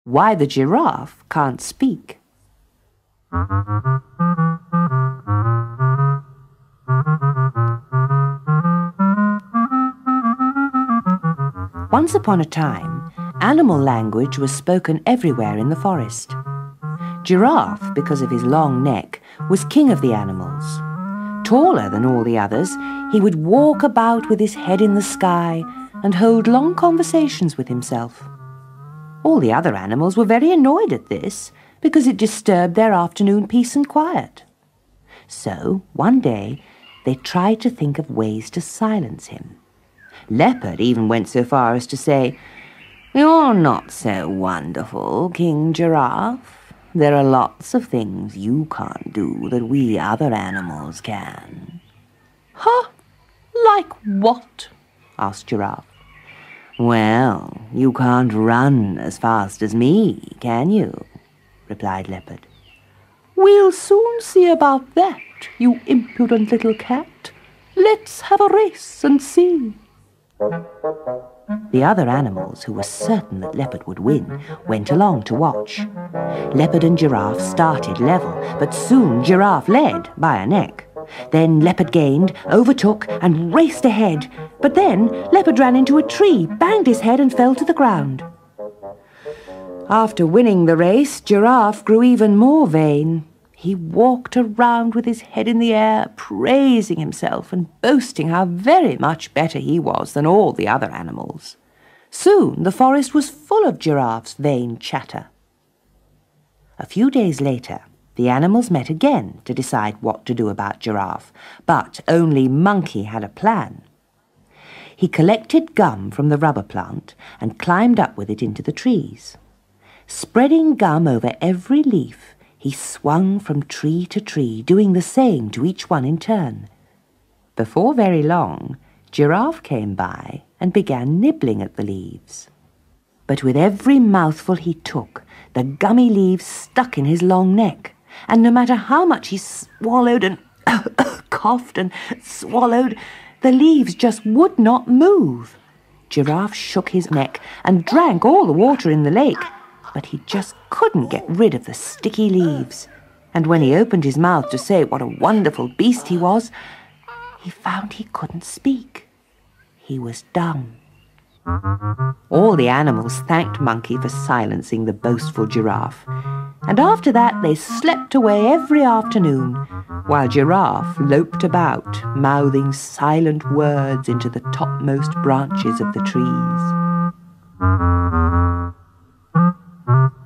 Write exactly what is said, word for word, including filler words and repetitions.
Why the Giraffe Can't Speak. Once upon a time, animal language was spoken everywhere in the forest. Giraffe, because of his long neck, was king of the animals. Taller than all the others, he would walk about with his head in the sky and hold long conversations with himself. All the other animals were very annoyed at this, because it disturbed their afternoon peace and quiet. So, one day, they tried to think of ways to silence him. Leopard even went so far as to say, "You're not so wonderful, King Giraffe. There are lots of things you can't do that we other animals can." "Huh? Like what?" asked Giraffe. "Well, you can't run as fast as me, can you?" replied Leopard. "We'll soon see about that, you impudent little cat. Let's have a race and see." The other animals, who were certain that Leopard would win, went along to watch. Leopard and Giraffe started level, but soon Giraffe led by a neck. Then Leopard gained, overtook, and raced ahead. But then Leopard ran into a tree, banged his head, and fell to the ground. After winning the race, Giraffe grew even more vain. He walked around with his head in the air, praising himself and boasting how very much better he was than all the other animals. Soon the forest was full of Giraffe's vain chatter. A few days later, the animals met again to decide what to do about Giraffe, but only Monkey had a plan. He collected gum from the rubber plant and climbed up with it into the trees. Spreading gum over every leaf, he swung from tree to tree, doing the same to each one in turn. Before very long, Giraffe came by and began nibbling at the leaves. But with every mouthful he took, the gummy leaves stuck in his long neck, and no matter how much he swallowed and coughed and swallowed, the leaves just would not move. Giraffe shook his neck and drank all the water in the lake, but he just couldn't get rid of the sticky leaves. And when he opened his mouth to say what a wonderful beast he was, he found he couldn't speak. He was dumb. All the animals thanked Monkey for silencing the boastful Giraffe, and after that they slept away every afternoon, while Giraffe loped about, mouthing silent words into the topmost branches of the trees.